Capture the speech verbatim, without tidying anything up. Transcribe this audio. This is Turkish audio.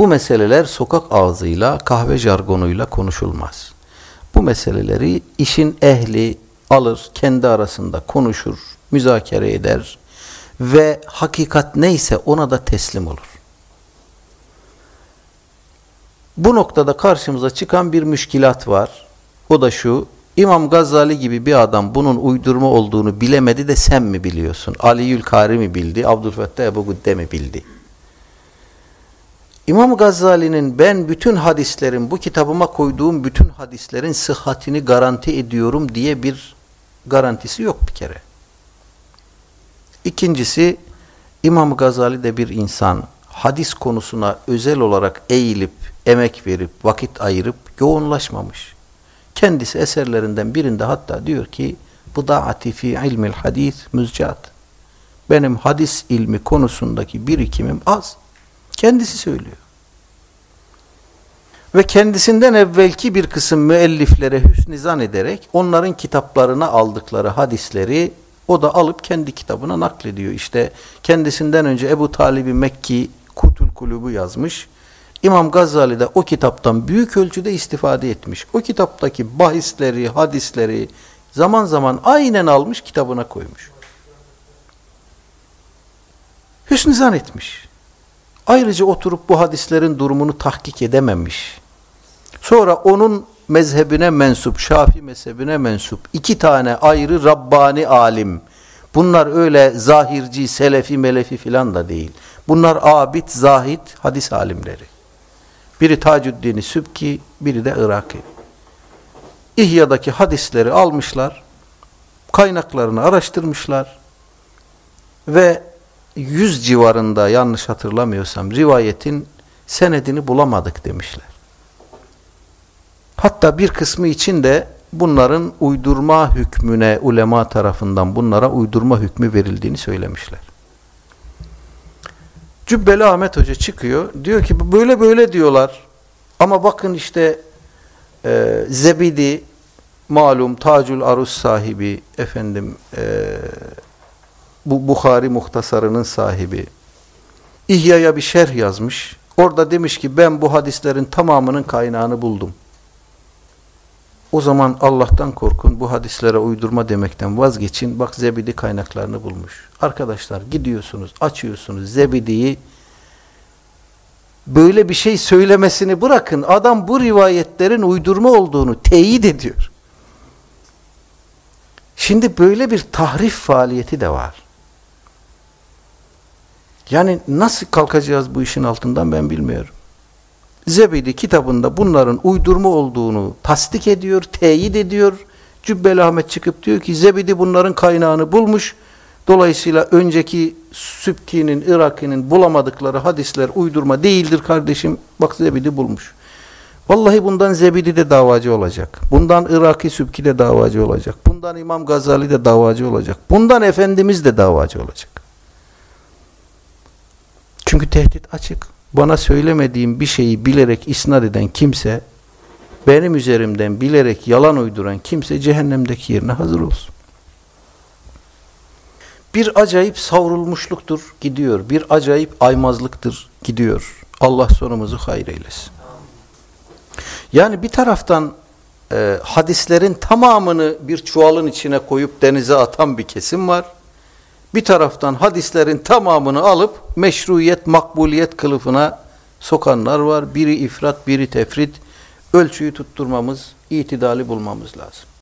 Bu meseleler sokak ağzıyla, kahve jargonuyla konuşulmaz. Bu meseleleri işin ehli alır, kendi arasında konuşur, müzakere eder ve hakikat neyse ona da teslim olur. Bu noktada karşımıza çıkan bir müşkilat var. O da şu: İmam Gazali gibi bir adam bunun uydurma olduğunu bilemedi de sen mi biliyorsun? Aliül Kari mi bildi? Abdülfettah Ebu Güdde mi bildi? İmam Gazali'nin ben bütün hadislerin, bu kitabıma koyduğum bütün hadislerin sıhhatini garanti ediyorum diye bir garantisi yok bir kere. İkincisi, İmam Gazali de bir insan. Hadis konusuna özel olarak eğilip, emek verip, vakit ayırıp yoğunlaşmamış. Kendisi eserlerinden birinde hatta diyor ki, "Bıdaati fi ilmil hadis müzcat." Benim hadis ilmi konusundaki birikimim az. Kendisi söylüyor. Ve kendisinden evvelki bir kısım müelliflere hüsnü zan ederek onların kitaplarına aldıkları hadisleri o da alıp kendi kitabına naklediyor. İşte kendisinden önce Ebu Talib-i Mekki Kutul Kulub'u yazmış. İmam Gazali de o kitaptan büyük ölçüde istifade etmiş. O kitaptaki bahisleri, hadisleri zaman zaman aynen almış, kitabına koymuş. Hüsnü zan etmiş. Ayrıca oturup bu hadislerin durumunu tahkik edememiş. Sonra onun mezhebine mensup, Şafii mezhebine mensup iki tane ayrı Rabbani alim. Bunlar öyle zahirci, selefi, melefi filan da değil. Bunlar abid, zahid hadis alimleri. Biri Tacuddin-i Sübki, biri de Iraki. İhya'daki hadisleri almışlar, kaynaklarını araştırmışlar ve yüz civarında, yanlış hatırlamıyorsam, rivayetin senedini bulamadık demişler. Hatta bir kısmı için de bunların uydurma hükmüne, ulema tarafından bunlara uydurma hükmü verildiğini söylemişler. Cübbeli Ahmet Hoca çıkıyor, diyor ki böyle böyle diyorlar ama bakın işte e, Zebidi malum Tacül Arus sahibi, efendim e, bu Bukhari Muhtasarı'nın sahibi İhya'ya bir şerh yazmış. Orada demiş ki ben bu hadislerin tamamının kaynağını buldum. O zaman Allah'tan korkun, bu hadislere uydurma demekten vazgeçin. Bak Zebidi kaynaklarını bulmuş. Arkadaşlar gidiyorsunuz, açıyorsunuz Zebidi'yi, böyle bir şey söylemesini bırakın. Adam bu rivayetlerin uydurma olduğunu teyit ediyor. Şimdi böyle bir tahrif faaliyeti de var. Yani nasıl kalkacağız bu işin altından ben bilmiyorum. Zebidi kitabında bunların uydurma olduğunu tasdik ediyor, teyit ediyor. Cübbeli Ahmet çıkıp diyor ki Zebidi bunların kaynağını bulmuş. Dolayısıyla önceki Sübki'nin, Iraki'nin bulamadıkları hadisler uydurma değildir kardeşim. Bak Zebidi bulmuş. Vallahi bundan Zebidi de davacı olacak. Bundan Iraki Sübki de davacı olacak. Bundan İmam Gazali de davacı olacak. Bundan Efendimiz de davacı olacak. Çünkü tehdit açık. Bana söylemediğim bir şeyi bilerek isnat eden kimse, benim üzerimden bilerek yalan uyduran kimse cehennemdeki yerine hazır olsun. Bir acayip savrulmuşluktur, gidiyor. Bir acayip aymazlıktır, gidiyor. Allah sonumuzu hayır eylesin. Yani bir taraftan e, hadislerin tamamını bir çuvalın içine koyup denize atan bir kesim var. Bir taraftan hadislerin tamamını alıp meşruiyet, makbuliyet kılıfına sokanlar var. Biri ifrat, biri tefrit. Ölçüyü tutturmamız, itidali bulmamız lazım.